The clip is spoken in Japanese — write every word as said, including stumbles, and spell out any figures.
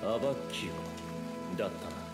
アバッキオだったな。